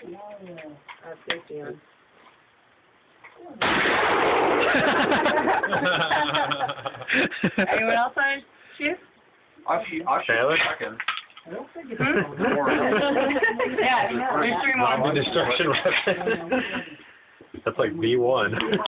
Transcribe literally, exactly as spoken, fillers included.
Uh, safety on. Anyone else on his shift? I'll shoot, I'll shoot Taylor? seconds. Yeah, there's three more. Bomb and destruction weapon. That's like B one.